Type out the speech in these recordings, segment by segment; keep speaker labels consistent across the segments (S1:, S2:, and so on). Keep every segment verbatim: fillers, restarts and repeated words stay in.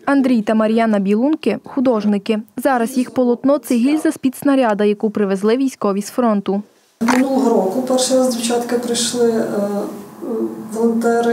S1: Андрій та Мар'яна Білунки – художники. Зараз їх полотно – це гільза з-під снаряда, яку привезли військові з фронту.
S2: Минулого року перший раз дівчатка прийшли, волонтери,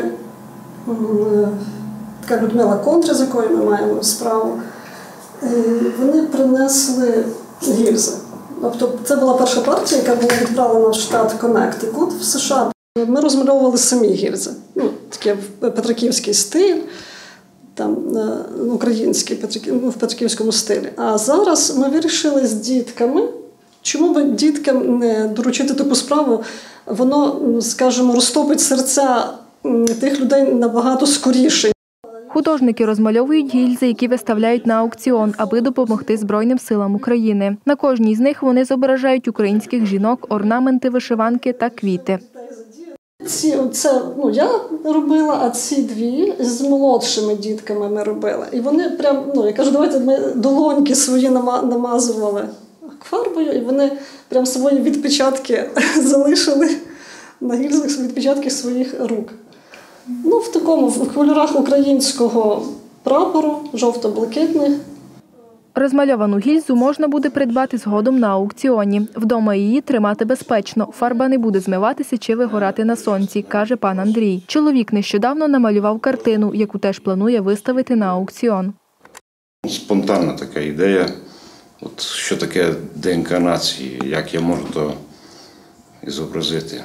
S2: така Людмила Контра, з якою ми маємо справу. Вони принесли гільзи. Тобто це була перша партія, яка була відправлена в штат Коннектикут в США. Ми розмальовували самі гільзи. Ну, такий петриківський стиль, там, український, в петриківському стилі. А зараз ми вирішили з дітками, чому б діткам не доручити таку справу, воно, скажімо, розтопить серця тих людей набагато скоріше.
S1: Художники розмальовують гільзи, які виставляють на аукціон, аби допомогти Збройним силам України. На кожній з них вони зображають українських жінок, орнаменти, вишиванки та квіти.
S2: Ці, це ну, я робила, а ці дві з молодшими дітками ми робили. І вони прям, ну, я кажу, давайте ми долоньки свої намазували фарбою, і вони прям свої відпечатки залишили на гільзах, відпечатки своїх рук. Ну, в такому, в кольорах українського прапору, жовто-блакитних.
S1: Розмальовану гільзу можна буде придбати згодом на аукціоні. Вдома її тримати безпечно, фарба не буде змиватися чи вигорати на сонці, каже пан Андрій. Чоловік нещодавно намалював картину, яку теж планує виставити на аукціон.
S3: Спонтанна така ідея, от що таке ДНК нації, як я можу то зобразити.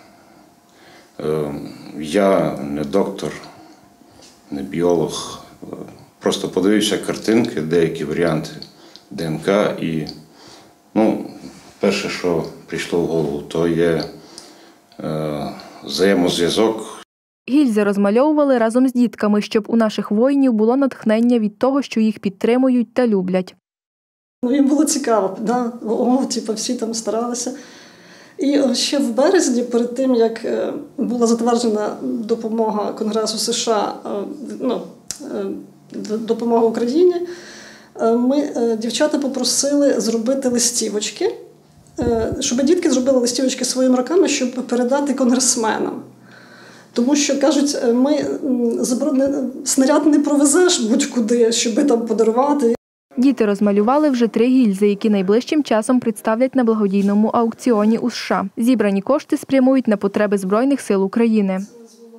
S3: Я не доктор, не біолог, просто подивився картинки, деякі варіанти ДНК і, ну, перше, що прийшло в голову, то є е, взаємозв'язок.
S1: Гільзи розмальовували разом з дітками, щоб у наших воїнів було натхнення від того, що їх підтримують та люблять.
S2: Ну, їм було цікаво, да? О, типу, всі там старалися. І ще в березні, перед тим, як була затверджена допомога Конгресу США, ну, допомога Україні, ми, дівчата попросили зробити листівочки, щоб дітки зробили листівочки своїми руками, щоб передати конгресменам. Тому що, кажуть, ми снаряд не провезеш будь-куди, щоб там подарувати.
S1: Діти розмалювали вже три гільзи, які найближчим часом представлять на благодійному аукціоні у США. Зібрані кошти спрямують на потреби Збройних сил України.